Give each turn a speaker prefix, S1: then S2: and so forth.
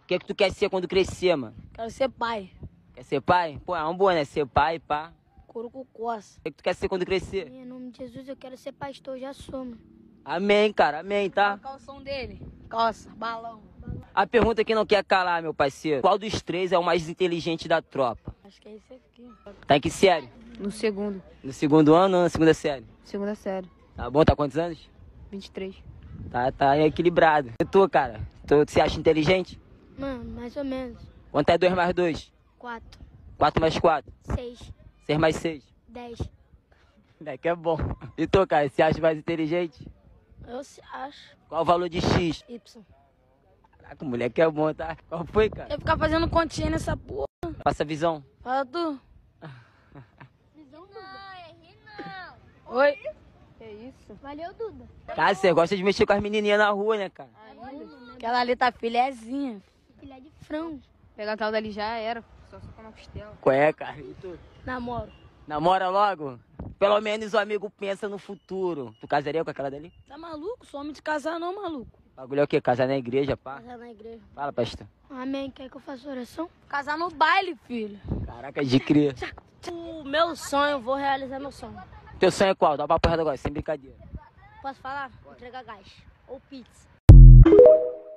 S1: O que é que tu quer ser quando crescer, mano?
S2: Quero ser pai.
S1: Quer ser pai? Pô, é uma boa, né? Ser pai, pá.
S2: Couro com coça.
S1: O que é que tu quer ser quando crescer?
S2: Em nome de Jesus, eu quero ser pastor, já sou, mano.
S1: Amém, cara. Amém, tá?
S2: Qual é o som dele? Calça, balão.
S1: A pergunta que não quer calar, meu parceiro. Qual dos três é o mais inteligente da tropa?
S2: Acho que é esse aqui.
S1: Tá em que série?
S3: No segundo.
S1: No segundo ano ou na segunda série?
S3: Segunda série.
S1: Tá bom? Tá quantos anos?
S3: 23.
S1: Tá equilibrado. E tu, cara? Tu se acha inteligente?
S2: Mano, mais ou menos.
S1: Quanto é 2 mais 2?
S2: 4,
S1: 4 mais 4?
S2: 6,
S1: 6 mais 6?
S2: 10.
S1: Moleque é bom. E tu, cara? Se acha mais inteligente?
S2: Eu se acho.
S1: Qual o valor de X?
S2: Y.
S1: Caraca, o moleque é bom, tá? Qual foi, cara?
S2: Eu ficar fazendo continha nessa porra.
S1: Passa a visão.
S2: Fala tu.
S4: Não, errei não.
S2: Oi.
S3: Que isso?
S4: Valeu, Duda.
S1: Cara, você gosta de mexer com as menininhas na rua, né, cara?
S2: Aquela ali tá filézinha.
S4: Filé de frango.
S3: Pegar aquela dali já era. Só na costela.
S1: Qual é, cara? E tu?
S2: Namoro.
S1: Namora logo? Pelo menos o amigo pensa no futuro. Tu casaria com aquela dali?
S2: Tá maluco? Sou homem de casar não, maluco.
S1: Bagulho é o quê? Casar na igreja, pá?
S2: Casar na igreja.
S1: Fala, pastor.
S2: Amém. Quer que eu faça oração? Casar no baile, filho.
S1: Caraca, de cria.
S2: O meu sonho, eu vou realizar meu sonho.
S1: Teu sonho é qual? Dá uma papo reto agora, sem brincadeira.
S2: Posso falar? Entregar gás. Ou pizza.